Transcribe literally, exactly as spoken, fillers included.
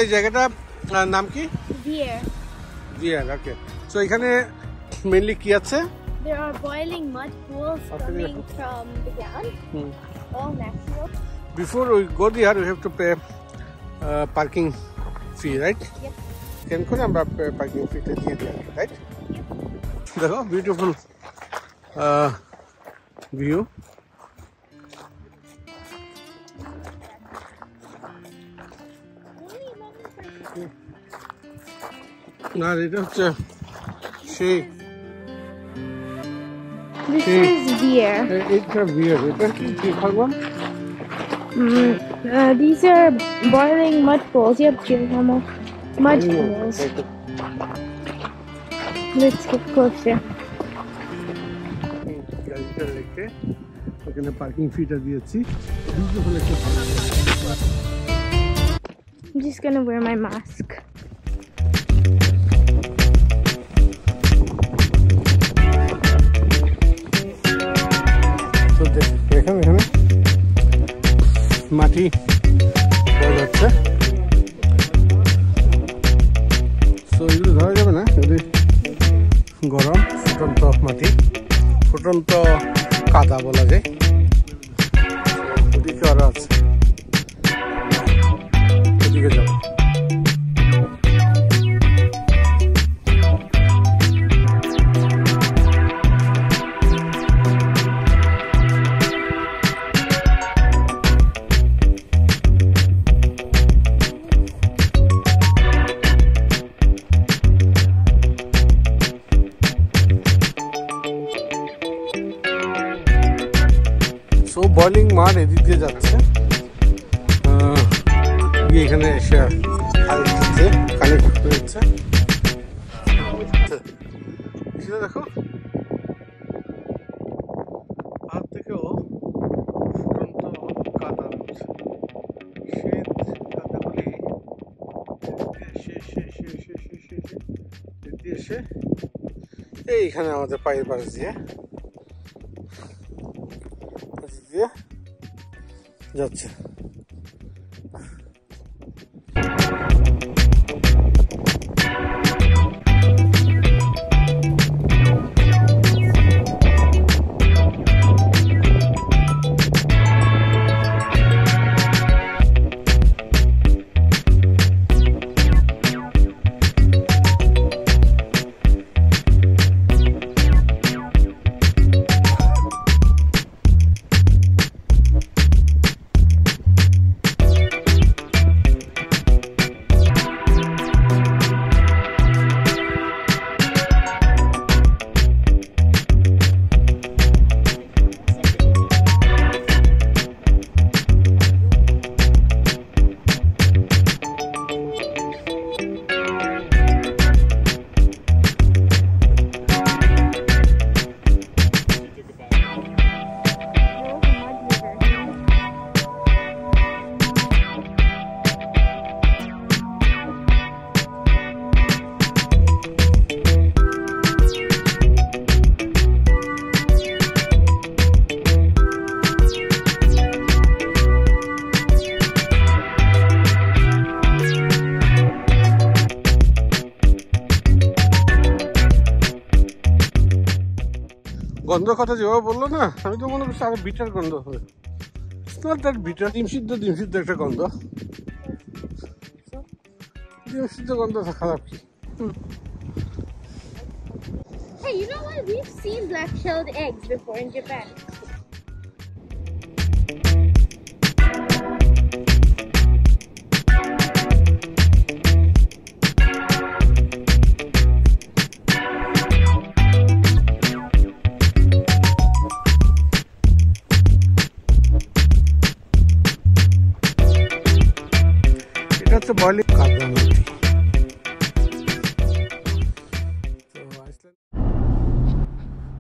এই জায়গাটা নাম কি? Hverir. Hverir, okay. So এখানে mainly কি আছে? There are boiling mud pools coming from the ground. Hmm. All natural. Before we go there, we have to pay uh, parking fee, right? Yep. Can we have parking fee to দিয়ে দিই, right? Yep. দেখো beautiful uh, view. না এটা হচ্ছে সেই This is Hverir. It's a Hverir. It's a geothermal. Mm, uh, these are boiling mud pools. Yep, geothermal mud pools. Let's get closer. ওখানে parking ফিটা দিয়েছি। I'm just gonna wear my mask. এখানে এখানে মাটি পাওয়া যাচ্ছে, তো এগুলো ধরা যাবে না, যদি গরম ফুটন্ত মাটি, ফুটন্ত কাদা বলা যায়, ওদিকে আরো আছে, ওদিকে যাবো। বয়লিং মাঠ এদিক দিয়ে যাচ্ছে, গিয়ে এখানে এসে কানেক্ট হয়েছে। সেটা দেখো হাত থেকেও ফুটন্ত কাদা রয়েছে, শীত কাদাগুলি এসে এইখানে আমাদের পায়ের পাশ দিয়ে দিয়ে যাচ্ছে। গন্ধ কথা যেভাবে বললো না, আমি তো মনে করছি আরো বিটার গন্ধ হবে। বিটার ডিম সিদ্ধ ডিম সিদ্ধ একটা গন্ধ, ডিম সিদ্ধ গন্ধ খারাপ কি? Hey, you know what? We've seen black-shelled eggs before in Japan. এটা হচ্ছে বয়লিং কাদা।